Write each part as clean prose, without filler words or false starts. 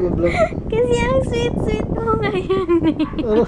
vlog? Kasi ang sweet-sweet mo ngayon eh.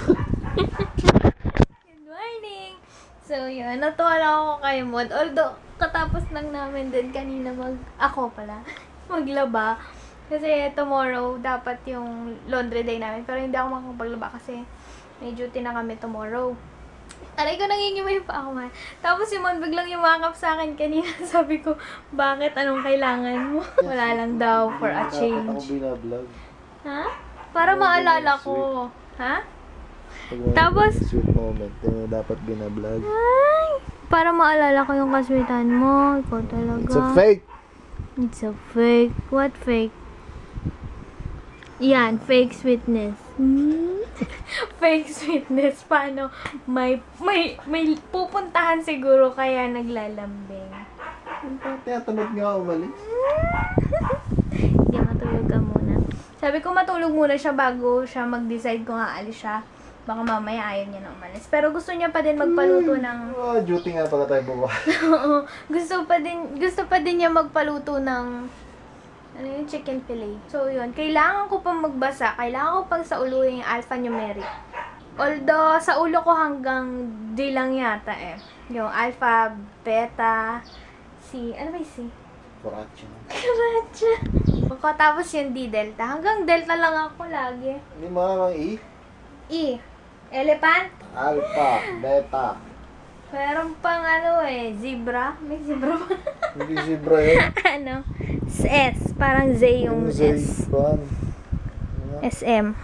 Good morning! So yun, natuwa lang ako kay Mod. Although, katapos lang namin din kanina maglaba. Kasi tomorrow, dapat yung laundry day namin. Pero hindi ako makapaglaba kasi may duty na kami tomorrow. Aray ko, nangingimay pa ako man. Tapos si Mon biglang yumakap sa akin kanina. Sabi ko, bakit? Anong kailangan mo? Wala lang daw for a change. Dapat ako binablog. Ha? Para maalala ko. Ha? Tapos, sweet moment. Dapat binablog. ay, para maalala ko yung kaswitan mo. Ikaw talaga. It's a fake! It's a fake. What fake? Yan, fake sweetness. Fake sweetness. Paano? May pupuntahan siguro kaya naglalambing. Tinatamad nga umalis. Hindi, matulog ka muna. Sabi ko matulog muna siya bago siya mag-decide kung aalis siya. Baka mamaya ayaw niya na umalis. Pero gusto niya pa din magpaluto ng... Oh, duty nga pala tayo bukas. Oo. Gusto pa din niya magpaluto ng... Ano yung chicken fillet. So, yun. Kailangan ko pang magbasa. Kailangan ko pang sauluhin yung alphanumeric. Although, sa ulo ko hanggang D lang yata eh. Yung alpha, beta, C. Ano ba yung C? Kuracha. Kuracha. Tapos yung D, delta. Hanggang delta lang ako lagi. Hindi mo namang E? E. Elephant. Alpha, beta. Meron pang ano eh, zebra. May zebra pa. Hindi zebra yun. Ano? S. Parang Z yung S. SM.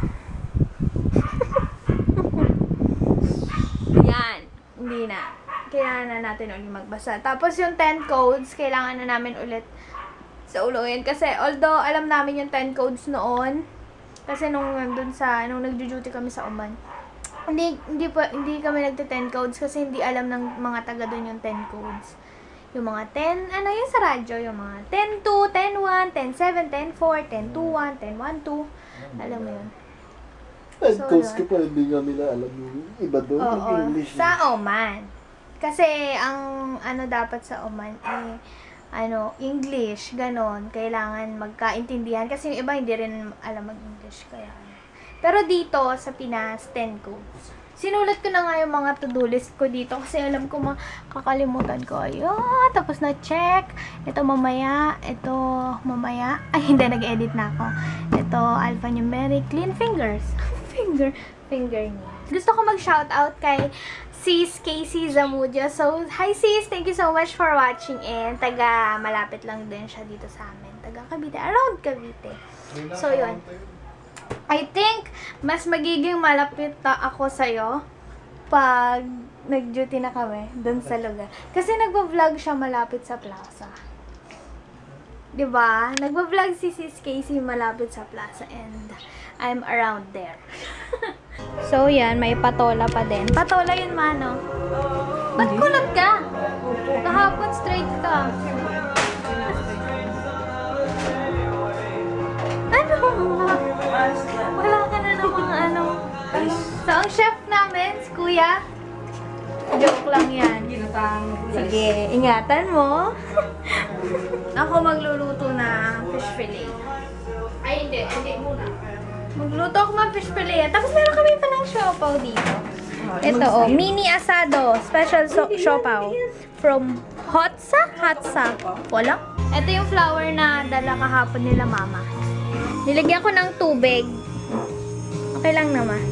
Yan. Hindi na. Kailangan na natin ulit magbasa. Tapos yung 10 codes, kailangan na namin ulit sa uluin. Kasi although alam namin yung 10 codes noon, kasi nung nagjo-duty kami sa Oman, hindi kami nagte-10 codes kasi hindi alam ng mga taga doon yung 10 codes. Yung mga 10, ano yung sa radyo, yung mga 10-2, 10-1, 10-7, 10-4, 10-2-1, 10-1-2. Alam mo yun. So, codes ka pa, hindi nga nila alam yung iba doon. Oo, English. sa Oman. Kasi ang ano dapat sa Oman eh, English, ganon. Kailangan magkaintindihan. Kasi yung iba hindi rin alam mag-English. Kaya. Pero dito, sa Pinas, 10 codes. Sinulat ko na nga yung mga to-do list ko dito. Kasi alam ko, kakalimutan ko. Ayun, tapos na-check. Ito mamaya. Ay, hindi, nag-edit na ako. Ito, alphanumeric, clean fingers. Finger niya. Gusto ko mag-shoutout kay Sis Casey Zamudio. So, hi sis! Thank you so much for watching and malapit lang din siya dito sa amin. Taga Cavite. Around Cavite. So, yun. I think, mas magiging malapit ako sa'yo pag nag-duty na kami dun sa lugar. Kasi nagpa-vlog siya malapit sa plaza. Diba? Nagpa-vlog si Sis Casey malapit sa plaza and I'm around there. So, yan. May patola pa din. Patola yun, Mano. Ba't kulot ka? Kahapon straight ka. Ano? Wala ka na namang ano. So, ang chef namin, si Kuya. Joke lang yan. Sige, ingatan mo. Ako magluluto na fish fillet. Ay, hindi muna. Magluto ako ng fish fillet. Tapos meron kami pa ng siopaw dito. Ito, mini asado. Special siopaw. From Hatsa. Wala? Ito yung flour na dala kahapon nila mama. Nilagyan ko ng tubig. Okay lang naman.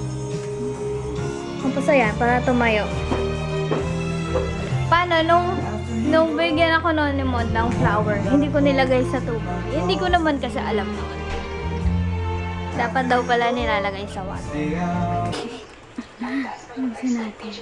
Tapos ayan, para tumayo. Paano, nung bigyan ako noon ni Mod ng flour, hindi ko nilagay sa tubig. Hindi ko naman kasi alam naman. Dapat daw pala nilalagay sa water. Alisin natin.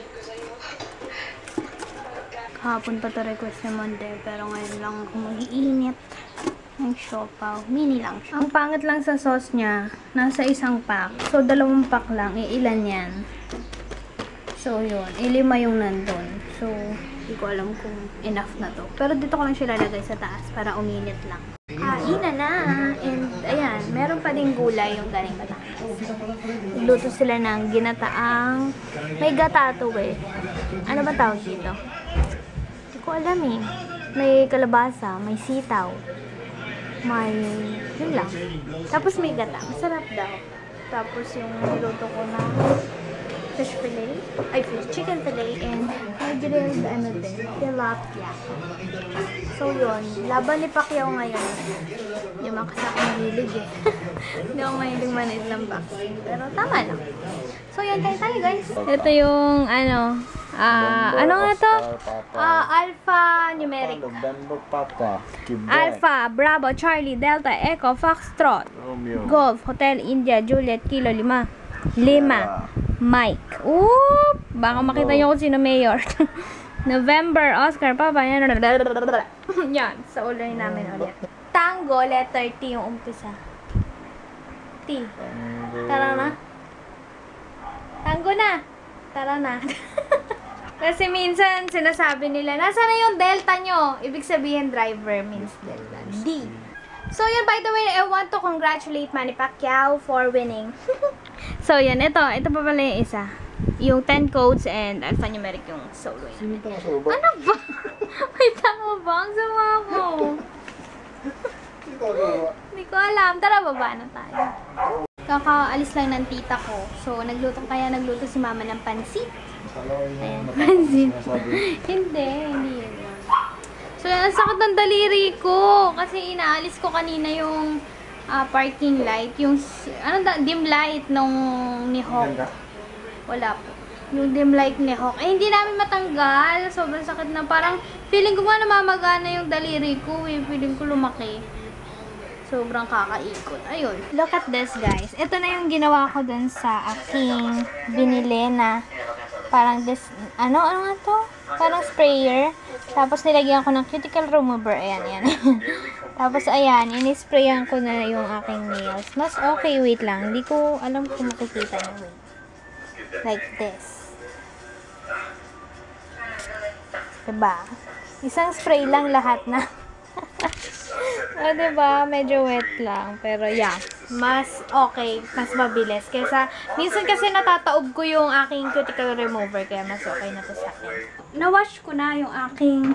Kahapon pa to request ni Monday, pero ngayon lang ako mag-iinit. Ang siopaw. Mini lang siya. Ang pangit lang sa sauce niya, nasa isang pack. So, 2 pack lang. Ilan yan? So, yun. 5 yung nandun. So, hindi ko alam kung enough na to. Pero dito ko lang siya lalagay sa taas para uminit lang. Kain na! And, ayan. Meron pa din gulay yung galing Batangas. Luto sila ng ginataang... May gata to eh. Ano ba tawag dito? Hindi ko alam eh. May kalabasa, may sitaw. may, yun lang. Tapos may gata. Masarap daw. Tapos yung niluto ko na fish fillet, chicken fillet, and may grilled, tilapia. So yun, laban ni Pacquiao ngayon. Hindi man kasi akong hilig eh. Hindi ako mahilig manood ng boxing. Pero tama lang. So yan, kain tayo guys. Ito yung ano nga to? Alpha numeric. Alpha, Bravo, Charlie, Delta, Echo, Foxtrot, Golf, Hotel, India, Juliet, Kilo, 5, Mike. Oop! Baka makita nyo kung sino mayor. November, Oscar, Papa. Yan, sa ulo namin ulit. Tango, letter T yung umpisa. T. Tara na. Tango na. Tara na. Kasi minsan sinasabi nila, nasa na yung delta nyo? Ibig sabihin driver means delta. D. So yun, by the way, I want to congratulate Manny Pacquiao for winning. So yan, ito pa pala yung isa. Yung 10 codes and alphanumeric yung solo yun. Sino pa sa baba? Ano ba? May tama ba? Ang sama ko. Hindi ko alam. Tara, baba na tayo. Kakaalis lang ng tita ko. So, nagluto si mama ng pansit. Ayan, pansit. Hindi yun. So, ang sakit ng daliri ko. Kasi inaalis ko kanina yung parking light. Yung, dim light nung ni Hawk. Wala po. Yung dim light ni Hawk. Eh, hindi namin matanggal. Sobrang sakit na. Parang, feeling ko nga namamagana yung daliri ko. Feeling ko lumaki. Sobrang kakaikot. Ayun. Look at this, guys. Ito na yung ginawa ko dun sa aking binili na parang this, ano nga to? Parang sprayer. Tapos nilagyan ko ng cuticle remover. Ayan. Tapos ayan, inisprayan ko na yung aking nails. Mas okay, wait lang. Hindi ko alam kung makikita nyo. Wait. Like this. Diba? Isang spray lang lahat na. O, diba? Medyo wet lang. Pero, yeah. Mas okay. Mas mabilis. Kaysa, minsan kasi natataob ko yung aking cuticle remover. Kaya mas okay na to sa akin. Na-wash ko na yung aking,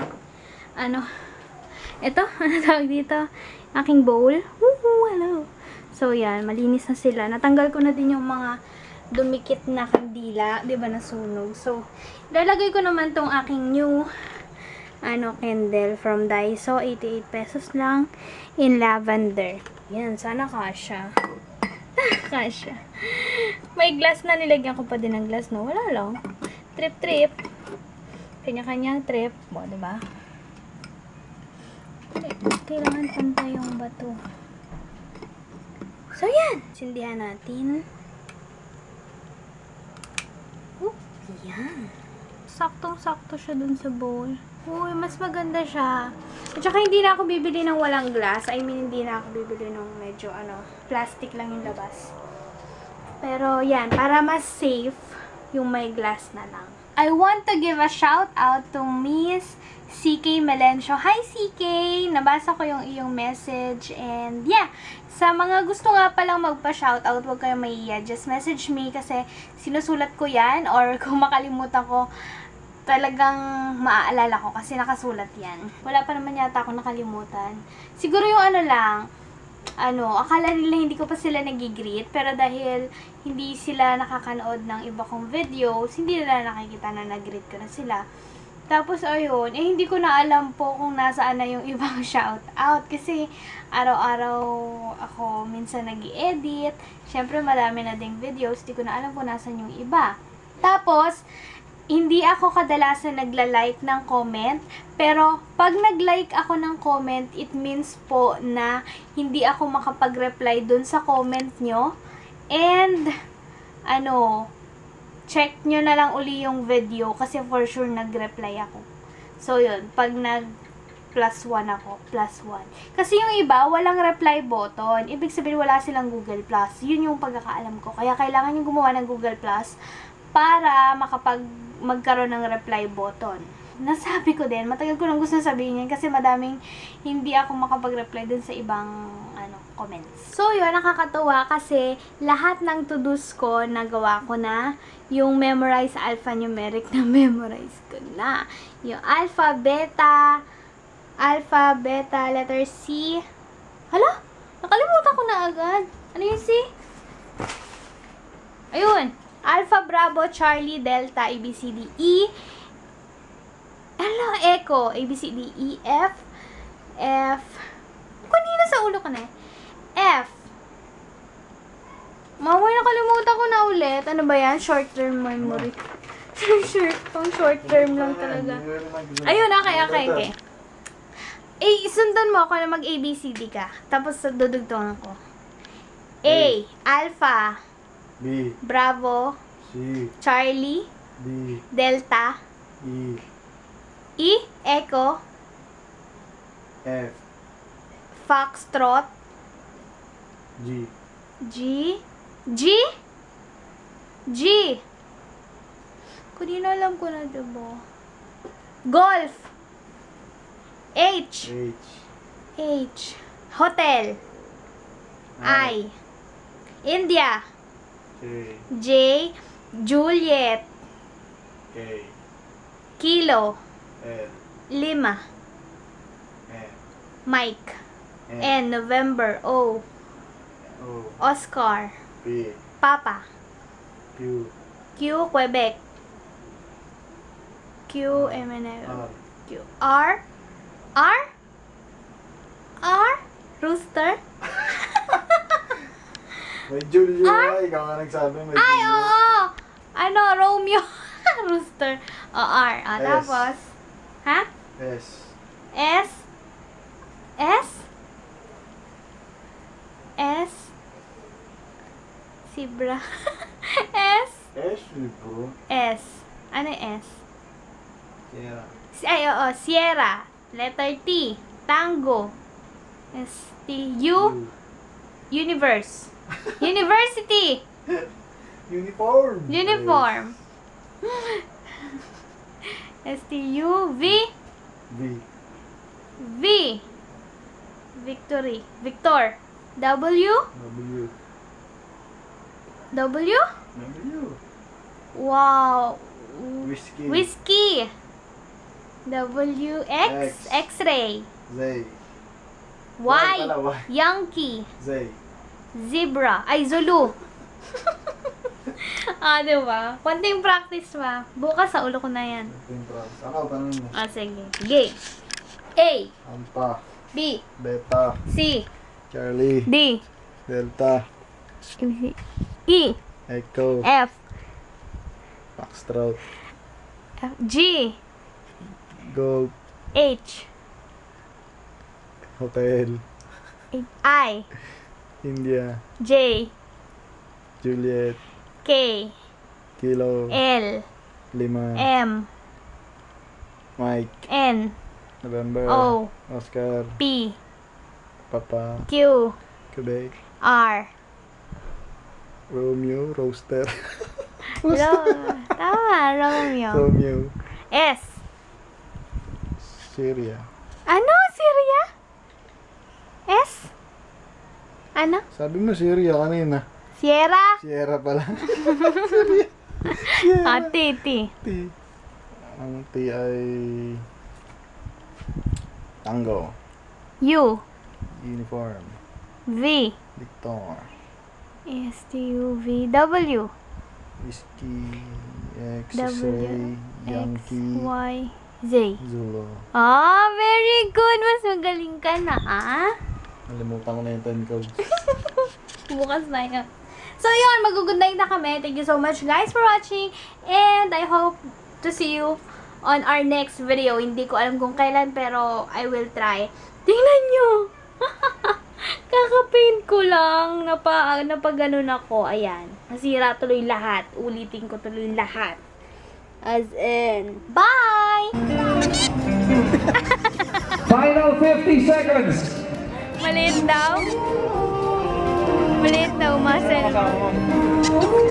ito, ano tawag dito? Aking bowl. Woohoo! Hello! So, yan. Malinis na sila. Natanggal ko na din yung mga dumikit na kandila. Diba? Nasunog. So, lalagay ko naman tong aking new candle from Daiso, 88 pesos lang, in lavender. Yan, sana kasha. Kasha. May glass na, nilagyan ko pa din ng glass, no? Wala lang. Trip. Kanya-kanyang trip. O, diba? Kailangan pantay yung bato. So, yan. Sindihan natin. Yan. Saktong-sakto siya dun sa bowl. Uy, mas maganda siya. At saka hindi na ako bibili ng walang glass. I mean, hindi na ako bibili ng medyo, plastic lang yung labas. Pero, yan. Para mas safe, yung may glass na lang. I want to give a shout out to Miss CK Melencio. Hi, CK! Nabasa ko yung iyong message. And, yeah. Sa mga gusto nga palang magpa-shoutout, huwag kayong maiiya. Just message me kasi sinusulat ko yan. Or kung makalimutan ko, talagang maaalala ko kasi nakasulat yan. Wala pa naman yata ako nakalimutan. Siguro yung akala nila hindi ko pa sila nagigreet, pero dahil hindi sila nakakanood ng iba kong videos, hindi nila nakikita na nag-greet ko na sila. Tapos ayun, hindi ko na alam po kung nasaan na yung ibang shoutout kasi araw-araw ako minsan nag-i-edit. Syempre madami na ding videos, hindi ko na alam kung nasaan yung iba. Tapos, hindi ako kadalasan nagla-like ng comment, pero pag nag-like ako ng comment, it means po na hindi ako makapag-reply dun sa comment nyo. And, check nyo na lang uli yung video kasi for sure nag-reply ako. So, yun. Pag +1 ako, +1. Kasi yung iba, walang reply button. Ibig sabihin, wala silang Google+. Yun yung pagkakaalam ko. Kaya kailangan yung gumawa ng Google+, para magkaroon ng reply button. Nasabi ko din, matagal ko nang gusto sabihin yan kasi madaming hindi ako makapag-reply dun sa ibang comments. So yun, nakakatuwa kasi lahat ng to-dos ko nagawa ko na. Yung memorize alphanumeric na memorize ko na. Yung alpha, beta, letter C, Hala? Nakalimutan ko na agad. Ano yun si? Ayun. Alpha, Bravo, Charlie, Delta, A, B, C, D, E. Hala, Echo. A, B, C, D, E, F. F. Kanina sa ulo ka na eh. F. Maway, nakalimutan ko na ulit. Ano ba yan? Short term memory. Short term lang talaga. Ayun, okay. Sundan mo ako na mag-ABCD ka. Tapos dudugtungan ko. A. Alpha. B. Bravo. C. Charlie. D. Delta. E. E. Echo. F. Foxtrot. G. G. G. G. Kanina alam ko na, diba? Golf. H. H. H. Hotel. I. India. J. J. Juliet. K. Kilo. L. Lima. M. Mike. N. November. O. O. Oscar. P. Papa. Q. Q. Quebec. Q. M. N. R. Q. R. R. R. Rooster. May Julio ikaw nga nagsabi may Ay, Julio. oo. Ano, Romeo. Rooster. O, R. S. Tapos. Ha? S. S. S. S. Zebra. S. S, libro. S. Ano yung S? Sierra. Ay, oo. Sierra. Letter T. Tango. S. T. U. Universe. University. Uniform. Uniform. S. T. U. V. V. V. Victory. Victor. W. W. W. W. Wow. Whiskey. Whiskey. W. X. X. X-ray. Z. Y. pala, Y. Yankee. Z. Zebra. Ay, Zulu. Diba? Konting practice pa. Bukas sa ulo ko na yan. Ako, tanong mo. Sige. G. A. Alpha. B. Beta. C. Charlie. D. Delta. E. Echo. F. Foxtrot. G. Go. H. Hotel. I. India. J. Juliet. K. Kilo. L. Lima. M. Mike. N. November. O. Oscar. P. Papa. Q. Quebec. R. Romeo. Roaster. Tama, Romeo. Romeo. S. Syria. Ano? Syria? S? Ano? Sabi mo Syria kanina. Sierra? Sierra pala. T. T. T. Ang T ay Tango. U. Uniform. V. Victor. S. T. U. V. W. Whiskey. X. W. Ray. X. Yankee. Y. Z. Zulu. Very good. Mas magaling ka na, Nalimutan ko na yung 10 codes. Bukas na yan. So, yun. Mag-good night na kami. Thank you so much, guys, for watching. And I hope to see you on our next video. Hindi ko alam kung kailan, pero I will try. Tingnan nyo! Kaka-paint ko lang. Napag-ganon ako. Ayan. Nasira tuloy lahat. Ulitin ko tuloy lahat. As in, bye! Final 50 seconds. Maliit daw. Maliit daw, muscle.